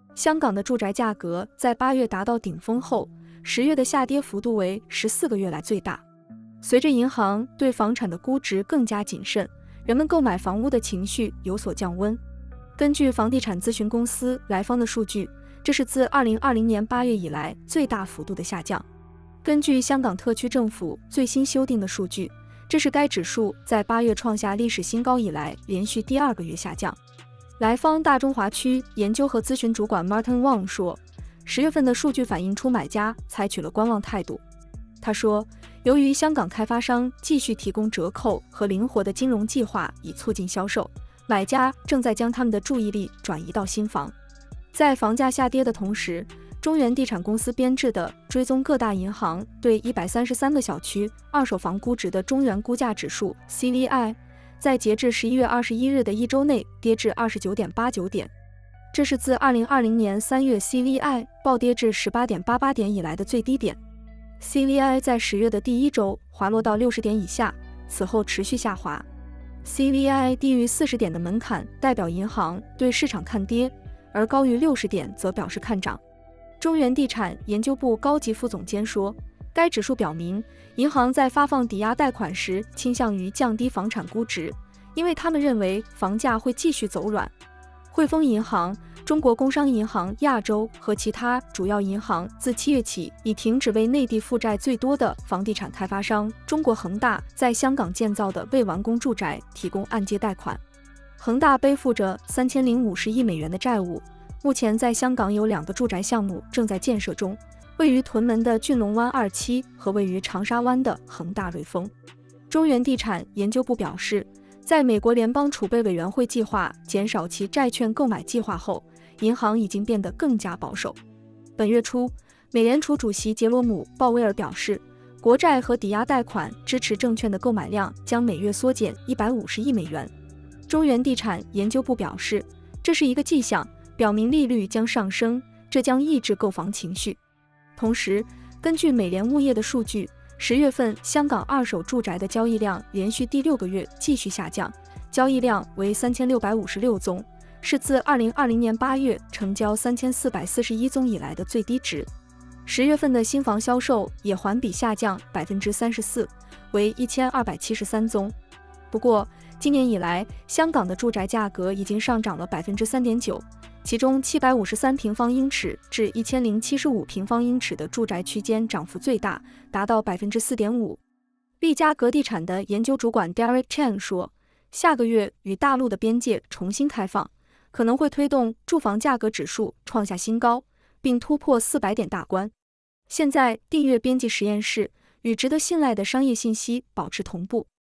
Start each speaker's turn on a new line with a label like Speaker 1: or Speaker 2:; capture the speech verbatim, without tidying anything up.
Speaker 1: 香港的住宅价格在八月达到顶峰后，十月的下跌幅度为十四个月来最大。随着银行对房产的估值更加谨慎，人们购买房屋的情绪有所降温。根据房地产咨询公司来方的数据，这是自二零二零年八月以来最大幅度的下降。根据香港特区政府最新修订的数据，这是该指数在八月创下历史新高以来连续第二个月下降。来方大中华区研究和咨询主管 Martin Wong 说，十月份的数据反映出买家采取了观望态度。他说，由于香港开发商继续提供折扣和灵活的金融计划以促进销售，买家正在将他们的注意力转移到新房。在房价下跌的同时，中原地产公司编制的追踪各大银行对一百三十三个小区二手房估值的中原估价指数 C V I， 在截至十一月二十一日的一周内跌至 二十九点八九 点，这是自二零二零年三月 C V I 暴跌至 十八点八八 点以来的最低点。C V I 在十月的第一周滑落到六十点以下，此后持续下滑。C V I 低于四十点的门槛代表银行对市场看跌，而高于六十点则表示看涨。中原地产研究部高级副总监说，该指数表明银行在发放抵押贷款时倾向于降低房产估值，因为他们认为房价会继续走软。汇丰银行、中国工商银行亚洲和其他主要银行自七月起已停止为内地负债最多的房地产开发商中国恒大在香港建造的未完工住宅提供按揭贷款。恒大背负着三千零五十亿美元的债务，目前在香港有两个住宅项目正在建设中，位于屯门的俊龙湾二期和位于长沙湾的恒大瑞丰。中原地产研究部表示，在美国联邦储备委员会计划减少其债券购买计划后，银行已经变得更加保守。本月初，美联储主席杰罗姆·鲍威尔表示，国债和抵押贷款支持证券的购买量将每月缩减一百五十亿美元。中原地产研究部表示，这是一个迹象，表明利率将上升，这将抑制购房情绪。同时，根据美联物业的数据，十月份香港二手住宅的交易量连续第六个月继续下降，交易量为三千六百五十六宗，是自二零二零年八月成交三千四百四十一宗以来的最低值。十月份的新房销售也环比下降 百分之三十四， 为一千二百七十三宗。不过，今年以来，香港的住宅价格已经上涨了 百分之三点九， 其中七百五十三平方英尺至一千零七十五平方英尺的住宅区间涨幅最大，达到 百分之四点五。 丽嘉阁地产的研究主管 Derek Chen 说，下个月与大陆的边界重新开放，可能会推动住房价格指数创下新高，并突破四百点大关。现在订阅编辑实验室，与值得信赖的商业信息保持同步。